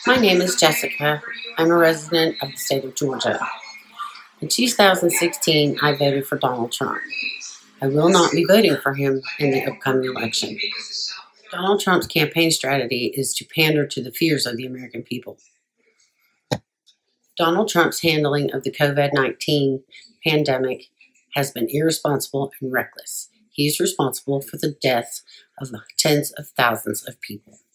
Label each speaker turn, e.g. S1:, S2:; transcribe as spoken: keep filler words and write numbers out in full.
S1: My name is Jessica. I'm a resident of the state of Georgia. In two thousand sixteen, I voted for Donald Trump. I will not be voting for him in the upcoming election. Donald Trump's campaign strategy is to pander to the fears of the American people. Donald Trump's handling of the COVID nineteen pandemic has been irresponsible and reckless. He is responsible for the deaths of tens of thousands of people.